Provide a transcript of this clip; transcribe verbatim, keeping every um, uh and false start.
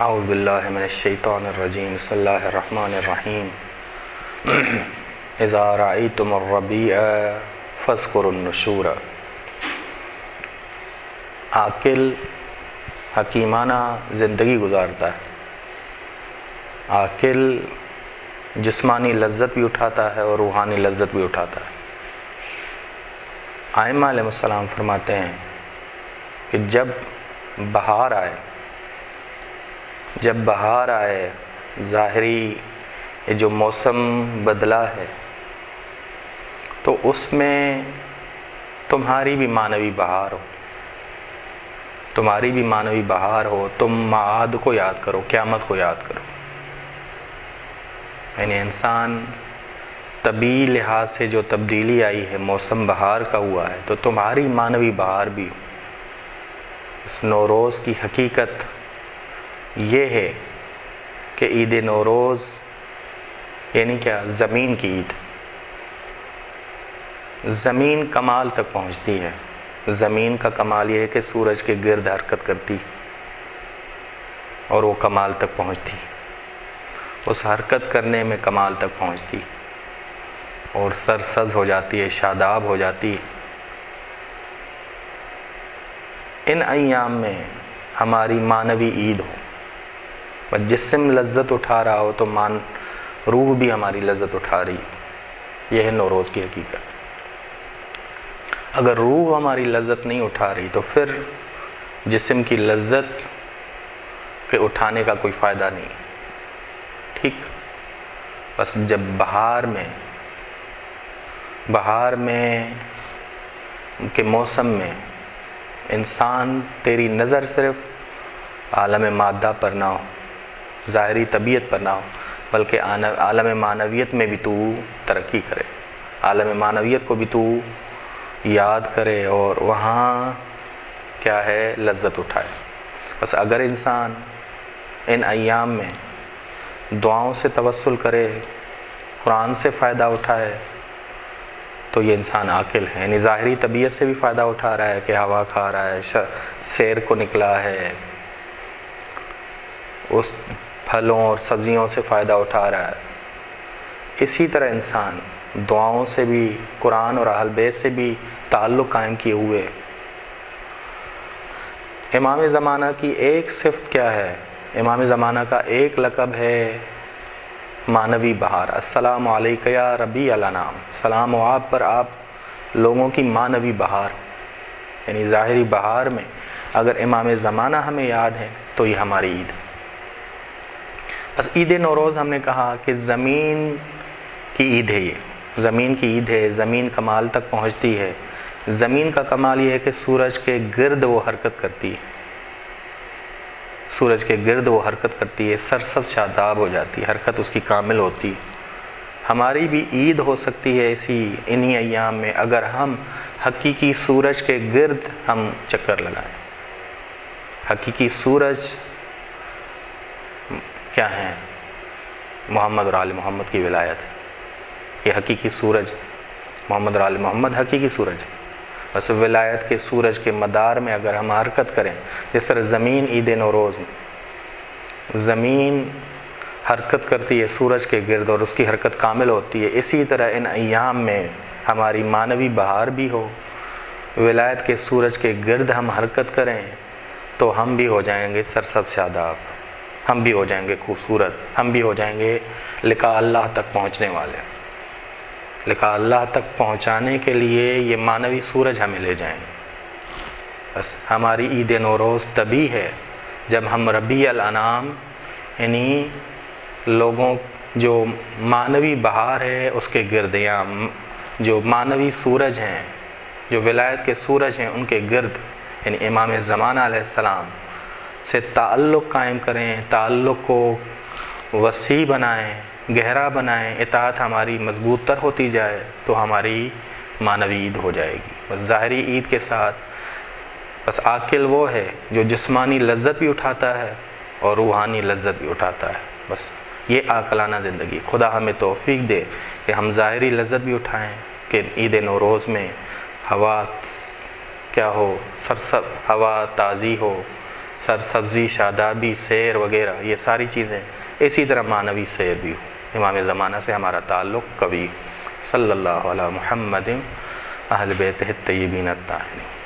اعوذ باللہ من الشیطان الرجیم بسم اللہ الرحمن الرحیم اذا رأیتم الربیع فاذکروا النشور۔ عاقل حکیمانہ زندگی گزارتا ہے، عاقل جسمانی لذت بھی اٹھاتا ہے اور روحانی لذت بھی اٹھاتا ہے۔ ائمہ علیہ السلام فرماتے ہیں کہ جب بہار آئے جب بہار آئے ظاہری یہ جو موسم بدلا ہے تو اس میں تمہاری بھی معنوی بہار ہو تمہاری بھی معنوی بہار ہو تم معاد کو یاد کرو، قیامت کو یاد کرو۔ یعنی انسان طبعی لحاظ سے جو تبدیلی آئی ہے، موسم بہار کا ہوا ہے، تو تمہاری معنوی بہار بھی ہو۔ اس نوروز کی حقیقت یہ ہے کہ عید نوروز یعنی کیا؟ زمین کی عید۔ زمین کمال تک پہنچتی ہے۔ زمین کا کمال یہ ہے کہ سورج کے گرد حرکت کرتی اور وہ کمال تک پہنچتی، اس حرکت کرنے میں کمال تک پہنچتی اور سرسبز ہو جاتی ہے، شاداب ہو جاتی ہے۔ ان ایام میں ہماری معنوی عید ہو، جسم لذت اٹھا رہا ہو تو مان روح بھی ہماری لذت اٹھا رہی ہے۔ یہ ہے نوروز کی حقیقت۔ اگر روح ہماری لذت نہیں اٹھا رہی تو پھر جسم کی لذت کے اٹھانے کا کوئی فائدہ نہیں، ٹھیک؟ بس جب بہار میں بہار میں کے موسم میں انسان تیری نظر صرف عالم مادہ پر نہ ہو، ظاہری طبیعت پر نہ ہو، بلکہ عالم معنویت میں بھی تو ترقی کرے، عالم معنویت کو بھی تو یاد کرے اور وہاں کیا ہے؟ لذت اٹھائے۔ بس اگر انسان ان ایام میں دعاؤں سے توسل کرے، قرآن سے فائدہ اٹھائے تو یہ انسان عاقل ہے۔ یعنی ظاہری طبیعت سے بھی فائدہ اٹھا رہا ہے کہ ہوا کھا رہا ہے، سیر کو نکلا ہے، اس پھلوں اور سبزیوں سے فائدہ اٹھا رہا ہے۔ اسی طرح انسان دعاؤں سے بھی، قرآن اور اہل بیت سے بھی تعلق قائم کیے ہوئے۔ امام زمانہ کی ایک صفت کیا ہے؟ امام زمانہ کا ایک لقب ہے معنوی بہار۔ السلام علیکہ یا ربیع الانام، سلام و آپ پر آپ لوگوں کی معنوی بہار۔ یعنی ظاہری بہار میں اگر امام زمانہ ہمیں یاد ہے تو یہ ہماری عید ہے۔ بس عید نوروز ہم نے کہا کہ زمین کی عید ہے، یہ زمین کی عید ہے، زمین کمال تک پہنچتی ہے۔ زمین کا کمال یہ ہے کہ سورج کے گرد وہ حرکت کرتی ہے، سورج کے گرد وہ حرکت کرتی ہے، سرسبز شاداب ہو جاتی ہے، حرکت اس کی کامل ہوتی ہے۔ ہماری بھی عید ہو سکتی ہے اسی انہی ایام میں اگر ہم حقیقی سورج کے گرد ہم چکر لگائیں۔ حقیقی سورج کیا ہے؟ محمد اور آل محمد کی ولایت ہے۔ یہ حقیقی سورج، محمد اور آل محمد حقیقی سورج ہے۔ بس ولایت کے سورج کے مدار میں اگر ہم حرکت کریں، جس طرح زمین عید نوروز میں زمین حرکت کرتی ہے سورج کے گرد اور اس کی حرکت کامل ہوتی ہے، اسی طرح ان ایام میں ہماری معنوی بہار بھی ہو، ولایت کے سورج کے گرد ہم حرکت کریں تو ہم بھی ہو جائیں گے سرسبز شاداب، ہم بھی ہو جائیں گے خوبصورت، ہم بھی ہو جائیں گے لقاء اللہ تک پہنچنے والے۔ لقاء اللہ تک پہنچانے کے لیے یہ معنوی سورج ہمیں لے جائیں گے۔ بس ہماری عید نوروز تبھی ہے جب ہم ربیع الانام یعنی لوگوں جو معنوی بہار ہے اس کے گرد، یا جو معنوی سورج ہیں، جو ولایت کے سورج ہیں، ان کے گرد یعنی امام زمانہ علیہ السلام سے تعلق قائم کریں، تعلق کو وسیع بنائیں، گہرا بنائیں، اطاعت ہماری مضبوط تر ہوتی جائے تو ہماری معنوی عید ہو جائے گی۔ بس ظاہری عید کے ساتھ بس عاقل وہ ہے جو جسمانی لذت بھی اٹھاتا ہے اور روحانی لذت بھی اٹھاتا ہے۔ بس یہ عاقلانہ زندگی۔ خدا ہمیں توفیق دے کہ ہم ظاہری لذت بھی اٹھائیں، کہ عید نوروز میں ہوا کیا ہو، سرسب ہوا تازی ہو، سرسبزی، شادابی، سیر وغیرہ یہ ساری چیزیں، اسی طرح معنوی سیر بھی ہو، امام زمانہ سے ہمارا تعلق قوی۔ صلی اللہ علی محمد اہل بیتہ الطیبین الطاہرین۔